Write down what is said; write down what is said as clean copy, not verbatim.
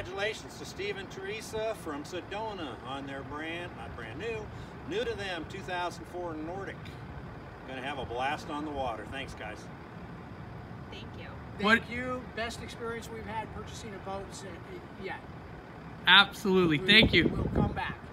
congratulations to Steve and Teresa from Sedona on their not brand new to them, 2004 Nordic. Gonna have a blast on the water. Thanks, guys. Thank you. Thank you. Best experience we've had purchasing a boat yet. Absolutely. Thank you. We'll come back.